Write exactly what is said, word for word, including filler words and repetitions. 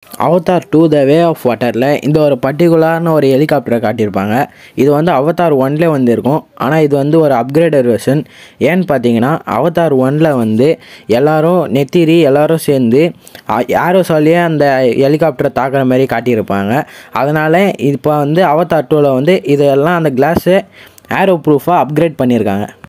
Avatar two the way of வாட்டரில் இந்த ஒரு பர்டிகுலரான ஒரு ஹெலிகாப்டரை காட்டியிருப்பாங்க. இது வந்து அவதார் ஒன்லேயே வந்து இருக்கும். ஆனால் இது வந்து ஒரு அப்கிரேடட் வெர்ஷன். ஏன்னு பார்த்தீங்கன்னா அவதார் ஒனில் வந்து எல்லோரும் நெத்திரி எல்லோரும் சேர்ந்து ஏரோசாலேயே அந்த ஹெலிகாப்டரை தாக்குற மாதிரி காட்டியிருப்பாங்க. அதனால் இப்போ வந்து அவதார் டூவில் வந்து இதெல்லாம் அந்த கிளாஸை ஏரோ ப்ரூஃபாக அப்கிரேட் பண்ணியிருக்காங்க.